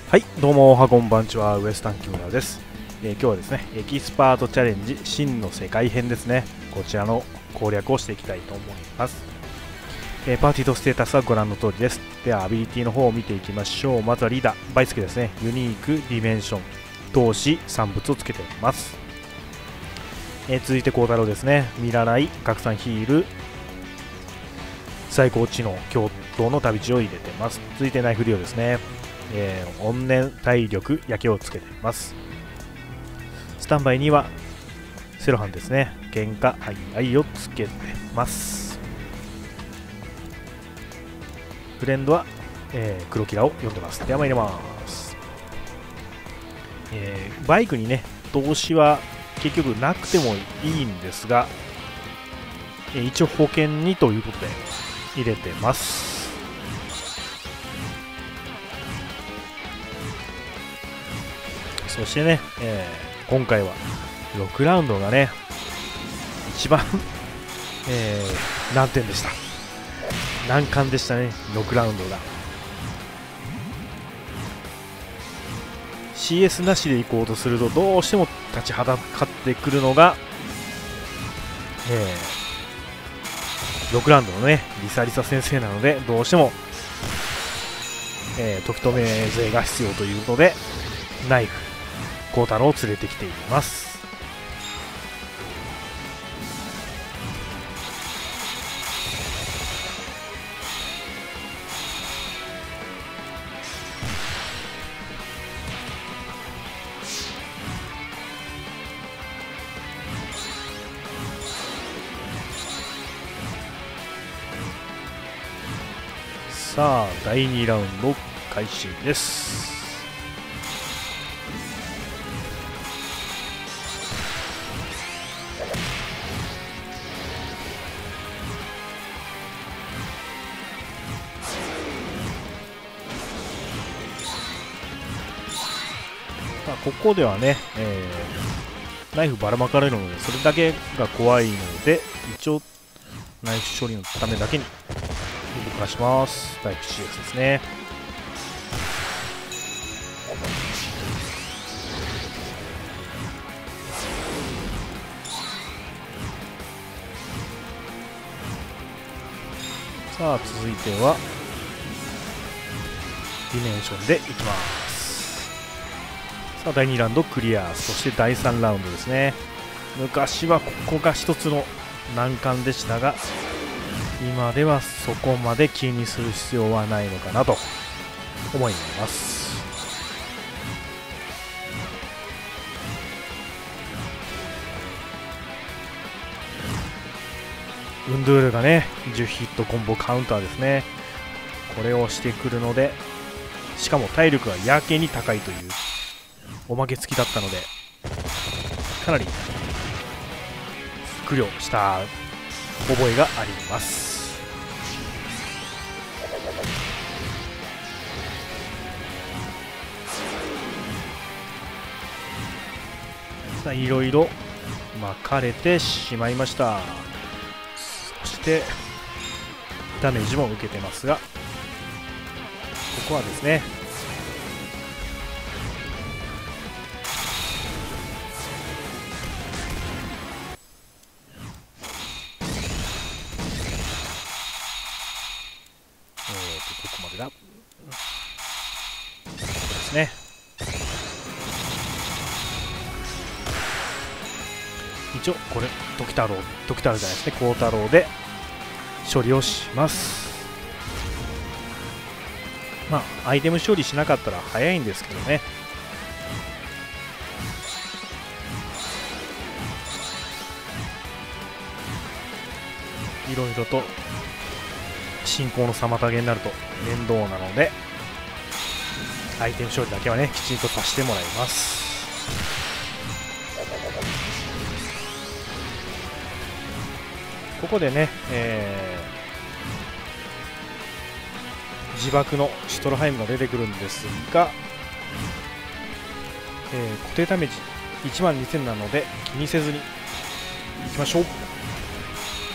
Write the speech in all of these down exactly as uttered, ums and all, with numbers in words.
はい、どうもおはこんばんちは、ウエスタン木村です、えー、今日はですね、エキスパートチャレンジ真の世界編ですね。こちらの攻略をしていきたいと思います。えー、パーティーとステータスはご覧の通りです。では、アビリティの方を見ていきましょう。まずはリーダー、バイスケですね。ユニーク、ディメンション、投資、産物をつけております。えー、続いて孝太郎ですね。見習い、拡散ヒール、最高知能、共闘の旅路を入れています。続いてナイフリオですね。えー、怨念、体力、焼けをつけています。スタンバイにはセロハンですね。喧嘩、はいはいをつけてます。フレンドは、えー、黒キラを読んでます。では参ります。えー、バイクにね、投資は結局なくてもいいんですが、えー、一応保険にということで入れてます。そしてね、えー、今回はろくラウンドがね、一番、えー、難点でした。難関でしたね、ろくラウンドが。シーエス なしで行こうとすると、どうしても立ちはだかってくるのが、えー、ろくラウンドのね、リサリサ先生なので、どうしても、えー、時止め勢が必要というので、ナイフ。孝太郎を連れてきています。さあだいにラウンド開始です。ここではね、えー、ナイフばらまかれるのでそれだけが怖いので、一応ナイフ処理のためだけに動かします。タイプ シーエス ですね。さあ続いてはディメンションでいきます。さあだいにラウンドクリア、そしてだいさんラウンドですね。昔はここが一つの難関でしたが、今ではそこまで気にする必要はないのかなと思います。ウンドゥールがね、じゅうヒットコンボカウンターですね。これをしてくるので、しかも体力がやけに高いというおまけ付きだったので、かなり苦慮した覚えがあります。さあいろいろ巻かれてしまいました。そしてダメージも受けてますが、ここはですね、どこまでだ、ここですね。一応これ時太郎時太郎じゃないですね、孝太郎で処理をします。まあアイテム処理しなかったら早いんですけどね。いろいろと進行の妨げになると面倒なので、アイテム処理だけはねきちんとさせてもらいます。ここでね、えー、自爆のシュトロハイムが出てくるんですが、えー、固定ダメージいちまんにせんなので気にせずにいきましょう。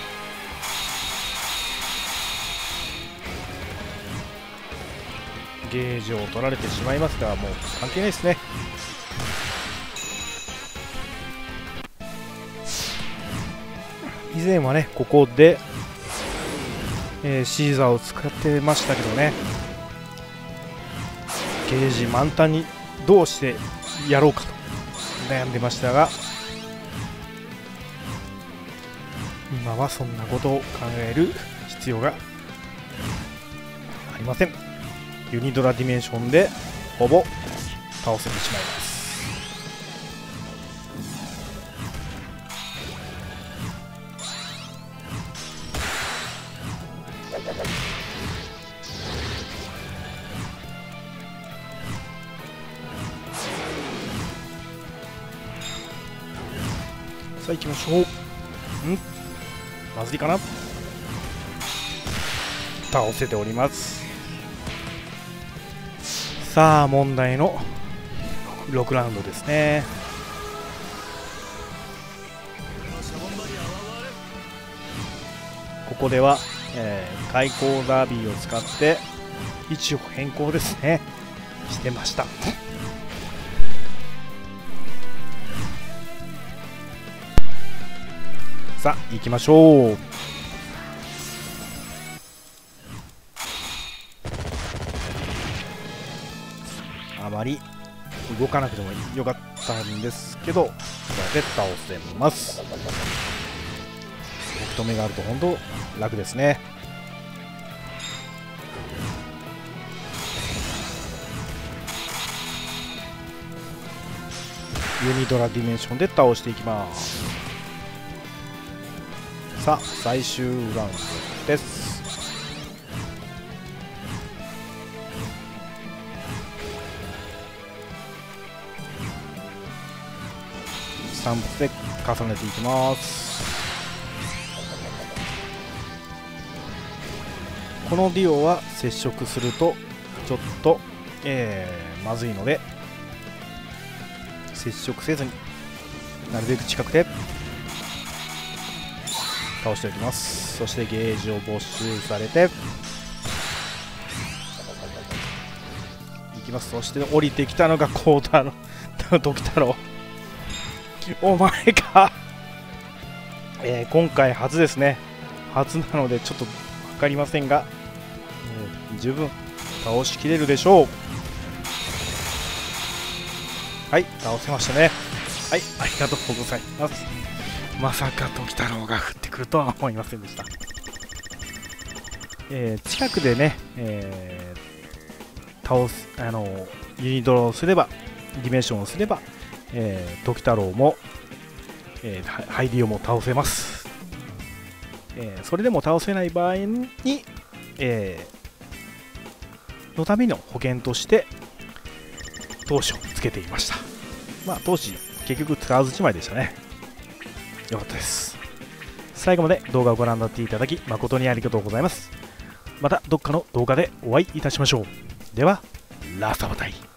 いゲージを取られてしまいますが、もう関係ないですね。以前はねここで、えー、シーザーを使ってましたけどね、ゲージ満タンにどうしてやろうかと悩んでましたが、今はそんなことを考える必要がありません。ユニドラディメンションでほぼ倒せてしまいます。さあ行きましょう。んまずいかな。倒せております。さあ問題のろくラウンドですね。ここでは、えー、開口ダービーを使って位置を変更ですねしてました。さあ行きましょう。あまり動かなくてもよかったんですけど、これで倒せます。止めがあると本当楽ですね。ユニドラディメンションで倒していきます。さあ最終ラウンドです。さん発で重ねていきます。このディオは接触するとちょっと、えー、まずいので接触せずになるべく近くで倒しておきます。そしてゲージを没収されていきます。そして降りてきたのがコウタロウ時太郎お前か、えー、今回初ですね。初なのでちょっと分かりませんが、えー、十分倒しきれるでしょう。はい倒せましたね。はいありがとうございます。まさか時太郎が降ってくるとは思いませんでした。えー、近くでね、えー、倒すあのユニドロをすればディメンションをすれば、えー、時太郎も、えー、ハイディオも倒せます。えー、それでも倒せない場合に、えー、のための保険として投資をつけていました。まあ投資結局使わずじまいでしたね。よかったです。最後まで動画をご覧になっていただき誠にありがとうございます。またどっかの動画でお会いいたしましょう。ではラストバタイ。